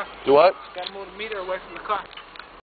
car. Do what? Gotta move the meter away from the car.